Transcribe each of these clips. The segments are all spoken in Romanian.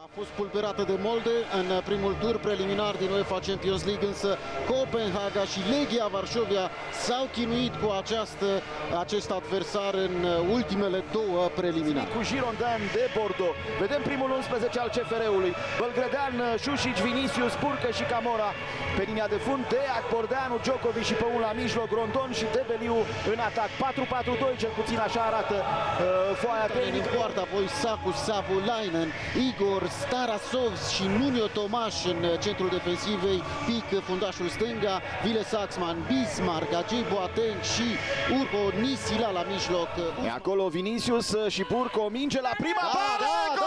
A fost pulberată de Molde în primul tur preliminar din UEFA Champions League, însă Copenhaga și Legia Varșovia s-au chinuit cu acest adversar în ultimele două preliminare. Cu Girondin de Bordeaux. Vedem primul 11 al CFR-ului. Bălgrădean, Șușic, Vinicius, Purcă și Camora pe linia de fund. Deac, Bordeanu, Djokovic și Păun la mijloc, Rondon și Debeliu în atac. 4-4-2, cel puțin așa arată foaia tehnică. În poartă, apoi Saku, Savolainen, Igor, Starasovs și Nuno Tomaș în centrul defensivei, Pic, fundașul stânga, Vile Saxman, Bismarck, Ajay Boateng și Urho Nisila la mijloc. E acolo Vinicius și Purcă, o minge la prima bară!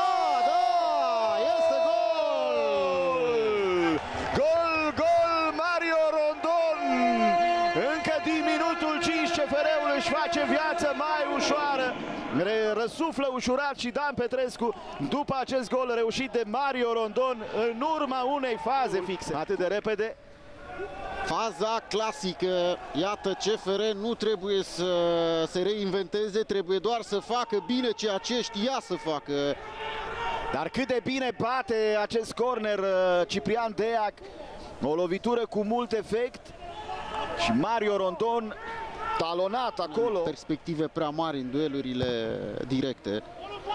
Este gol! Gol, Mario Rondon! Încă din minutul 5 CFR-ul își face viața mai ușoară. Răsuflă ușurat și Dan Petrescu după acest gol reușit de Mario Rondon în urma unei faze fixe. Atât de repede. Faza clasică, iată, CFR nu trebuie să se reinventeze, trebuie doar să facă bine ceea ce știa să facă. Dar cât de bine bate acest corner Ciprian Deac, o lovitură cu mult efect și Mario Rondon talonat acolo. Perspective prea mari în duelurile directe.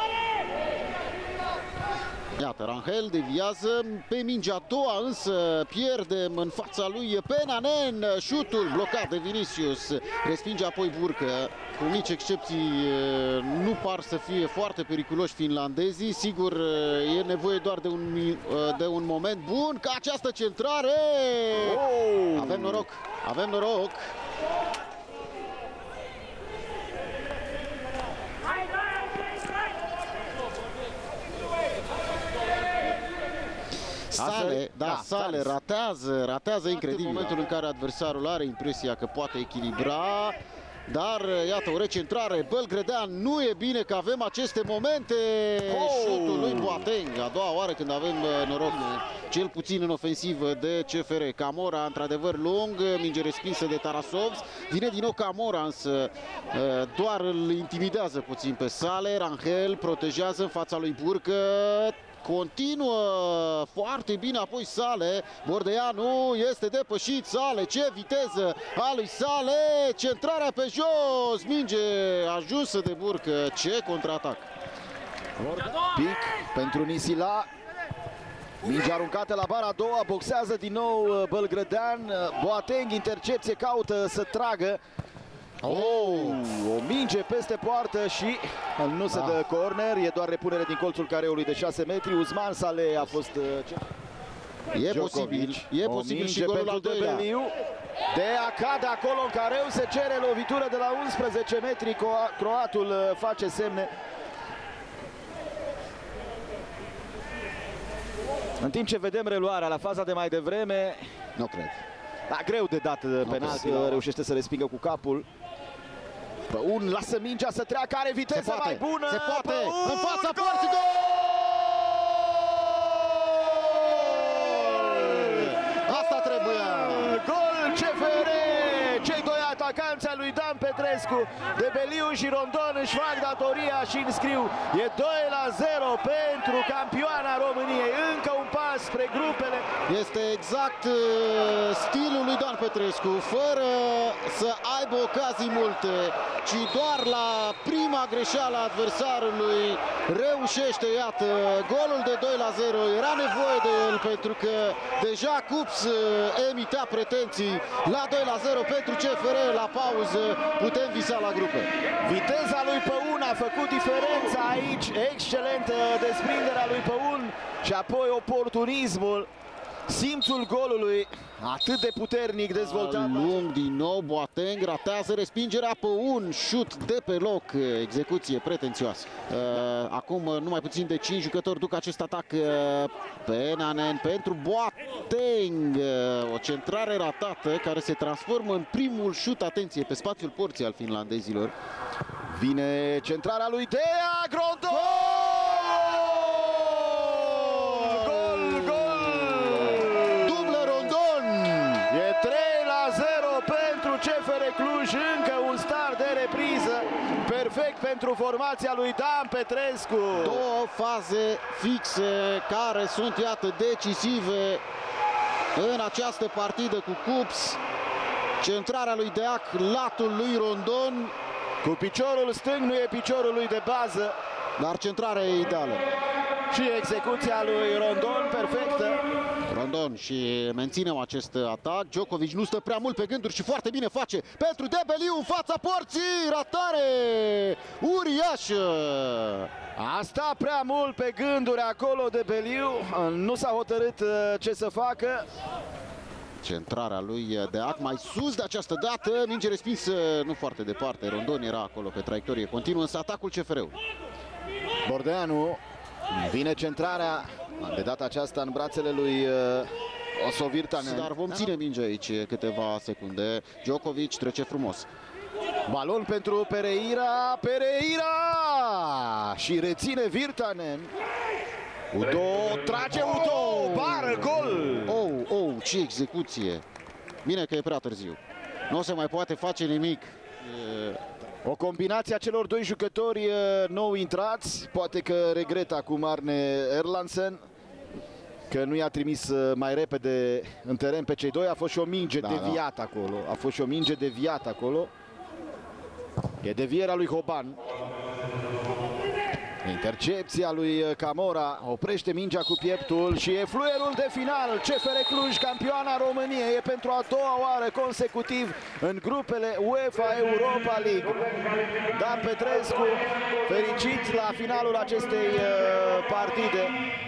Iată, Rangel deviază pe mingea a doua, însă pierdem în fața lui Penanen. Șutul blocat de Vinicius, respinge apoi Burcă. Cu mici excepții nu par să fie foarte periculoși finlandezii. Sigur, e nevoie doar de un moment bun ca această centrare. Avem noroc, avem noroc. Sale ratează incredibil. În momentul în care adversarul are impresia că poate echilibra, dar iată, o recentrare, Bălgrădean, nu e bine că avem aceste momente. Șutul lui Boateng, a doua oară când avem noroc, cel puțin în ofensivă, de CFR. Camora, într-adevăr lung, minge respinsă de Tarasovs, vine din nou Camora, însă doar îl intimidează puțin pe Sale. Rangel protejează în fața lui Burcă. Continuă foarte bine apoi Sale. Bordeanu este depășit. Sale, ce viteză a lui Sale, centrarea pe jos, minge ajunsă de Burcă. Ce contraatac. Pic pentru Nisila. Minge aruncată la bara a doua, boxează din nou Bălgrădean. Boateng, intercepție, caută să tragă. O minge peste poartă și nu se dă corner, e doar repunere din colțul careului de 6 metri. Uzman Saleh a fost e posibil și golul al doilea. Deac cade acolo în careu, se cere lovitură de la 11 metri, croatul face semne. În timp ce vedem reluarea la faza de mai devreme, nu cred. Da, greu de dat penalti, reușește să respingă cu capul. Păun lasă mingea să treacă, are viteză mai bună. Se poate, Păun, în fața porții, gol! Asta trebuia. Gol CFR! Cei doi atacanți ai lui Dan Petrescu, Debeliu și Rondon, își fac datoria și înscriu. E 2-0 pentru campioana României. Încă un pas spre grupele. Este exact stilul lui Dan Petrescu, fără să aibă ocazii multe, ci doar la prima greșeală a adversarului reușește, iată, golul de 2-0. Era nevoie de el pentru că deja Cups emitea pretenții la 2-0 pentru CFR. La pauză putem visa la grupe. Viteza lui Păun a făcut diferența aici, excelentă desprinderea lui Păun și apoi oportunismul, simțul golului atât de puternic dezvoltat. Lung din nou, Boateng ratează respingerea, Păun, șut de pe loc, execuție pretențioasă. Acum numai puțin de 5 jucători duc acest atac. Penanen pentru Boateng, o centrare ratată care se transformă în primul șut, atenție, pe spațiul porții al finlandezilor. Vine centrarea lui Deac, Rondon! CFR Cluj, încă un start de repriză perfect pentru formația lui Dan Petrescu. Două faze fixe care sunt, iată, decisive în această partidă cu Cups. Centrarea lui Deac, latul lui Rondon. Cu piciorul stâng, nu e piciorul lui de bază. Dar centrarea e ideală. Și execuția lui Rondon perfectă. Rondon și menținem acest atac. Djokovic nu stă prea mult pe gânduri și foarte bine face pentru Debeliu în fața porții. Ratare uriașă. A stat prea mult pe gânduri acolo Debeliu. Nu s-a hotărât ce să facă. Centrarea lui Deac mai sus de această dată. Minge respinsă nu foarte departe. Rondon era acolo pe traiectorie continuă, însă atacul CFR-ului. Bordeanu. Vine centrarea. De data aceasta în brațele lui Oso Virtanen. Dar vom ține mingea aici câteva secunde. Djokovic trece frumos. Balon pentru Pereira. Pereira! Și reține Virtanen. Udo trage, Udo! Bară, gol! Ce execuție! Bine că e prea târziu. Nu se mai poate face nimic. O combinație a celor doi jucători nou intrați. Poate că regretă acum Arne Erlandsen că nu i-a trimis mai repede în teren pe cei doi. A fost și o minge deviată acolo. A fost și o minge deviată acolo. E devierea lui Hoban. Intercepția lui Camora. Oprește mingea cu pieptul și e fluierul de final. CFR Cluj, campioana României, e pentru a doua oară consecutiv în grupele UEFA Europa League. Dan Petrescu fericit la finalul acestei partide.